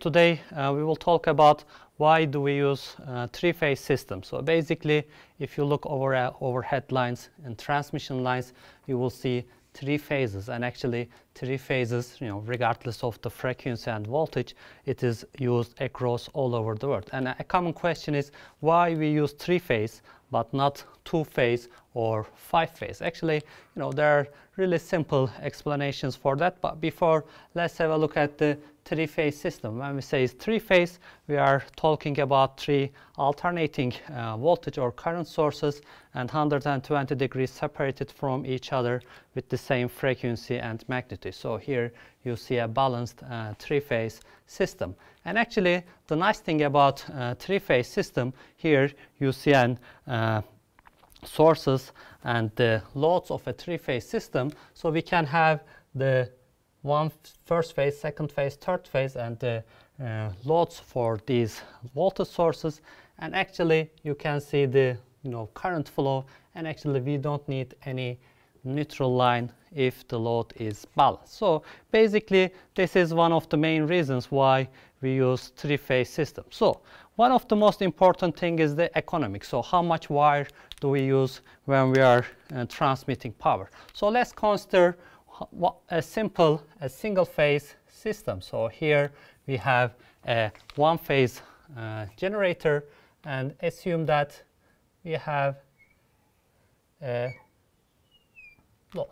today we will talk about why do we use three-phase system. So basically, if you look over overhead lines and transmission lines, you will see three phases, and actually three phases, regardless of the frequency and voltage, it is used across all over the world. And a common question is why we use three-phase but not two-phase or five-phase. Actually, there are really simple explanations for that. But before, let's have a look at the three-phase system. When we say three-phase, we are talking about three alternating voltage or current sources and 120 degrees separated from each other with the same frequency and magnitude. So here you see a balanced three-phase system. And actually, the nice thing about three-phase system, here you see an sources and the loads of a three-phase system. So we can have the first phase, second phase, third phase, and the loads for these voltage sources. And actually, you can see the current flow. And actually, we don't need any neutral line if the load is balanced. So basically, this is one of the main reasons why we use three-phase system. So one of the most important thing is the economics. So how much wire do we use when we are transmitting power? So let's consider a single phase system. So here we have a one phase generator, and assume that we have a load.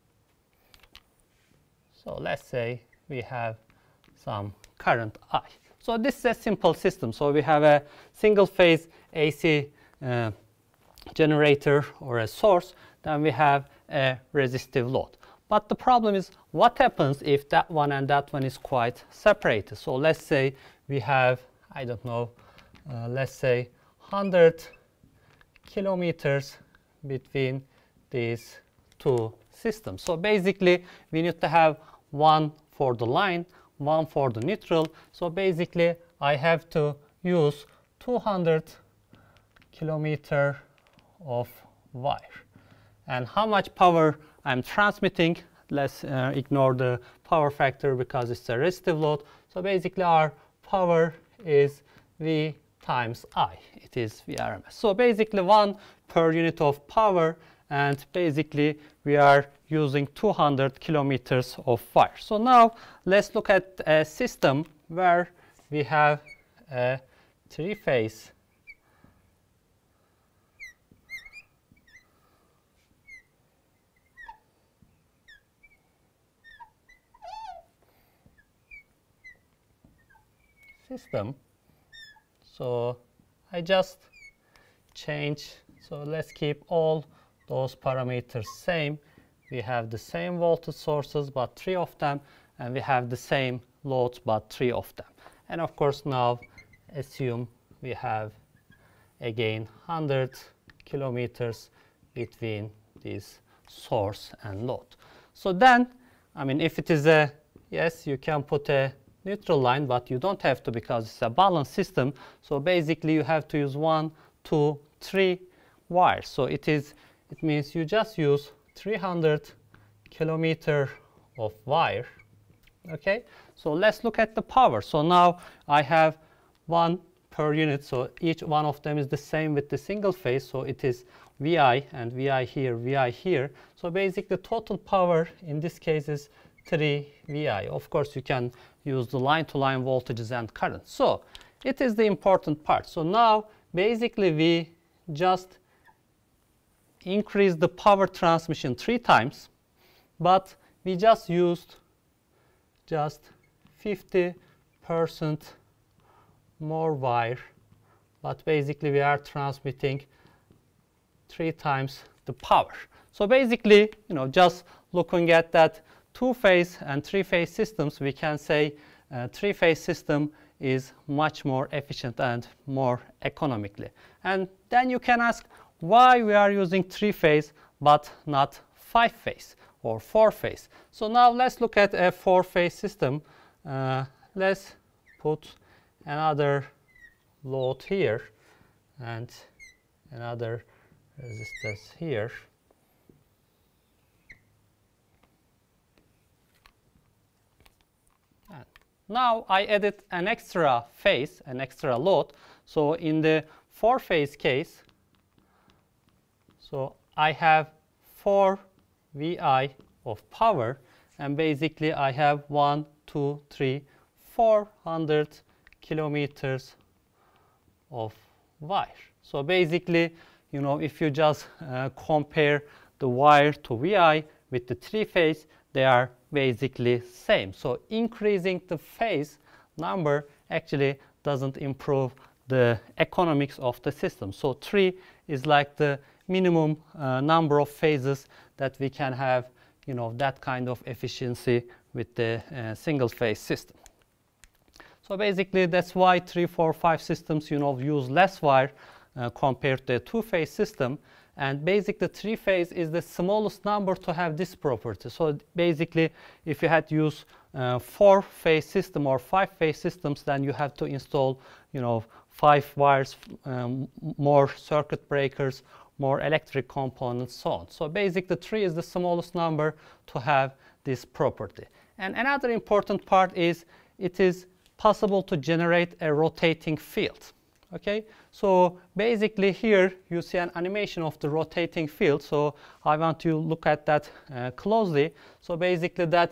So let's say we have some current I. So this is a simple system. So we have a single phase AC generator or a source, then we have a resistive load. But the problem is, what happens if that one and that one is quite separated? So let's say we have, I don't know, let's say 100 kilometers between these two systems. So basically, we need to have one for the line, one for the neutral. So basically, I have to use 200 kilometers of wire. And how much power I'm transmitting, let's ignore the power factor because it's a resistive load. So basically, our power is V times I. It is VRMS. So basically, 1 per unit of power, and basically we are using 200 kilometers of wire. So now let's look at a system where we have a three-phase system. So I just change. So let's keep all those parameters same. We have the same voltage sources, but 3 of them, and we have the same loads, but 3 of them. And of course, now assume we have again 100 kilometers between this source and load. So then, I mean, if it is a yes, you can put a neutral line, but you don't have to because it's a balanced system. So basically, you have to use 1, 2, 3 wires. So it means you just use 300 kilometers of wire. Okay, so let's look at the power. So now I have 1 per unit. So each one of them is the same with the single phase. So it is VI and VI here, VI here. So basically, the total power in this case is 3 VI. Of course, you can use the line-to-line voltages and current. So it is the important part. So now basically we just increase the power transmission 3 times, but we just used 50% more wire, but basically we are transmitting 3 times the power. So basically, just looking at that two-phase and three-phase systems, we can say three-phase system is much more efficient and more economically. And then you can ask why we are using three-phase but not five-phase or four-phase. So now let's look at a four-phase system. Let's put another load here and another resistance here. Now I added an extra phase, an extra load. So in the 4-phase case, so I have 4 VI of power, and basically I have 1, 2, 3, 400 kilometers of wire. So basically, you know, if you just compare the wire to VI with the 3-phase, they are basically same. So increasing the phase number actually doesn't improve the economics of the system. So 3 is like the minimum number of phases that we can have, you know, that kind of efficiency with the single phase system. So basically that's why 3, 4, 5 systems, you know, use less wire compared to a 2-phase system. And basically 3-phase is the smallest number to have this property. So basically if you had to use 4-phase system or 5-phase systems, then you have to install, you know, 5 wires, more circuit breakers, more electric components, so on. So basically 3 is the smallest number to have this property. And another important part is it is possible to generate a rotating field. Okay, so basically here you see an animation of the rotating field. So I want to look at that closely. So basically that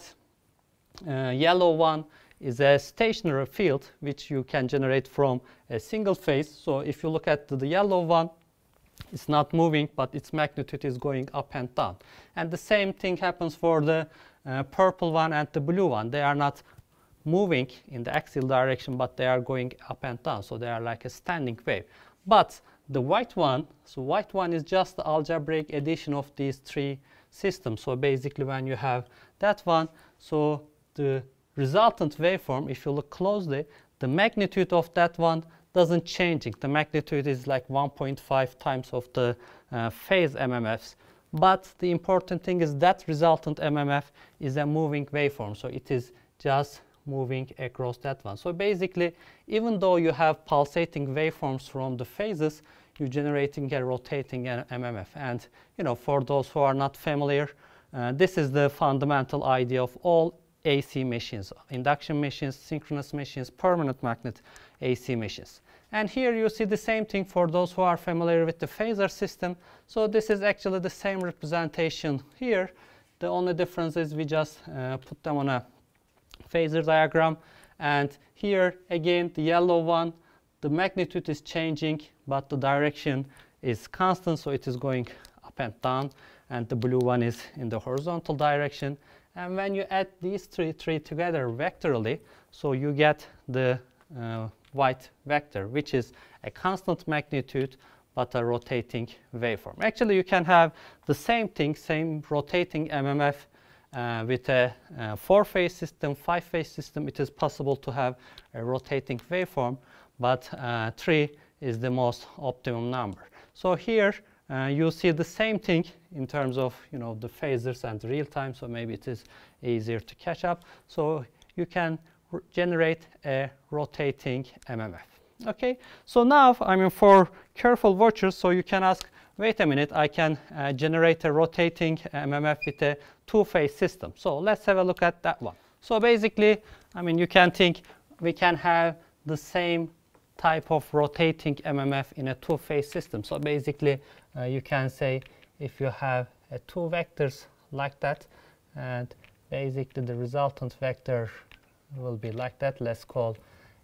yellow one is a stationary field which you can generate from a single phase. So if you look at the yellow one, it's not moving, but its magnitude is going up and down. And the same thing happens for the purple one and the blue one. They are not moving in the axial direction, but they are going up and down. So they are like a standing wave. But the white one, so white one is just the algebraic addition of these 3 systems. So basically when you have that one, so the resultant waveform, if you look closely, the magnitude of that one doesn't change. The magnitude is like 1.5 times of the phase MMFs. But the important thing is that resultant MMF is a moving waveform. So it is just moving across that one. So basically, even though you have pulsating waveforms from the phases, you're generating a rotating MMF. And you know, for those who are not familiar, this is the fundamental idea of all AC machines: induction machines, synchronous machines, permanent magnet AC machines. And here you see the same thing for those who are familiar with the phasor system. So this is actually the same representation here. The only difference is we just put them on a phasor diagram. And here again, the yellow one, the magnitude is changing, but the direction is constant, so it is going up and down. And the blue one is in the horizontal direction. And when you add these three together vectorally, so you get the white vector, which is a constant magnitude but a rotating waveform. Actually, you can have the same thing, same rotating MMF with a 4-phase system, 5-phase system. It is possible to have a rotating waveform, but 3 is the most optimum number. So here you see the same thing in terms of, you know, the phasors and real time. So maybe it is easier to catch up. So you can generate a rotating MMF. Okay, so now, I mean, for careful watchers, so you can ask, wait a minute, I can generate a rotating MMF with a 2-phase system. So let's have a look at that one. So basically, I mean, you can think we can have the same type of rotating MMF in a 2-phase system. So basically, you can say if you have 2 vectors like that, and basically the resultant vector will be like that. Let's call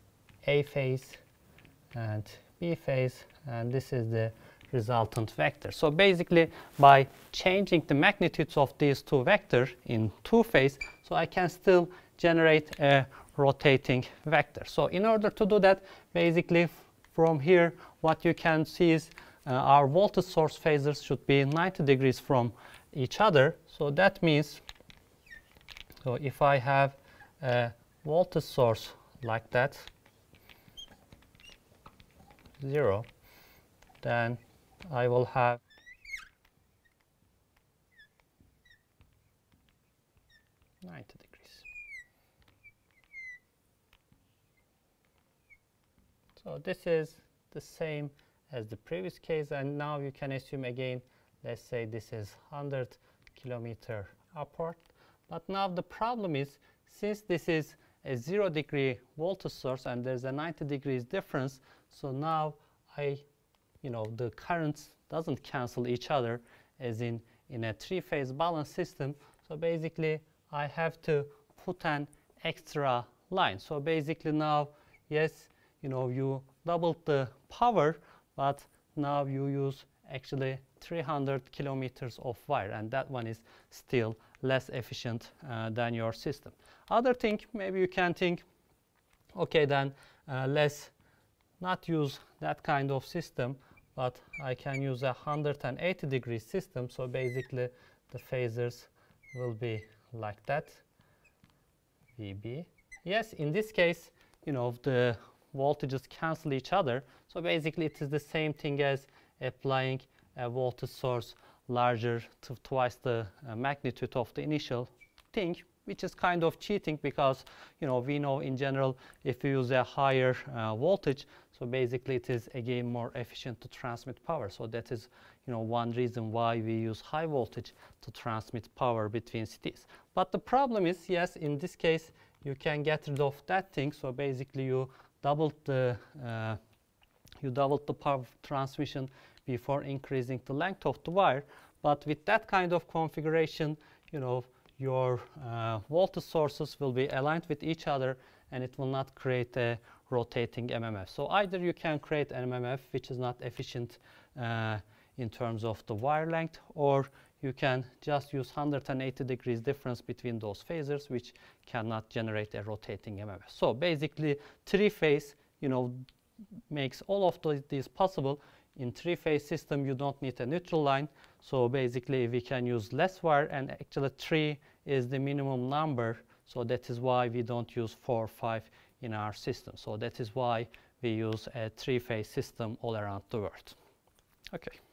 A phase and B phase, and this is the resultant vector. So basically, by changing the magnitudes of these 2 vectors in 2-phase, so I can still generate a rotating vector. So in order to do that, basically from here, what you can see is our voltage source phasors should be 90 degrees from each other. So that means, so if I have a voltage source like that, 0, then I will have $90. So this is the same as the previous case, and now you can assume again, let's say this is 100 kilometer apart. But now the problem is, since this is a 0 degree voltage source and there's a 90 degrees difference, so now the currents doesn't cancel each other as in a three-phase balance system. So basically I have to put an extra line. So basically now, yes, you doubled the power, but now you use actually 300 kilometers of wire, and that one is still less efficient than your system. Other thing, maybe you can think, okay, then let's not use that kind of system, but I can use a 180 degree system. So basically the phasors will be like that, VB. Yes, in this case, the voltages cancel each other. So basically it is the same thing as applying a voltage source larger to twice the magnitude of the initial thing, which is kind of cheating because we know in general if you use a higher voltage, so basically it is again more efficient to transmit power. So that is one reason why we use high voltage to transmit power between cities. But the problem is, yes, in this case you can get rid of that thing. So basically you doubled the power transmission before increasing the length of the wire. But with that kind of configuration, your voltage sources will be aligned with each other and it will not create a rotating MMF. So either you can create an MMF which is not efficient in terms of the wire length, or you can just use 180 degrees difference between those phasors, which cannot generate a rotating MMF. So basically three-phase makes all of these possible. In three-phase system you don't need a neutral line, so basically we can use less wire, and actually 3 is the minimum number, so that is why we don't use 4 or 5 in our system. So that is why we use a three-phase system all around the world. Okay.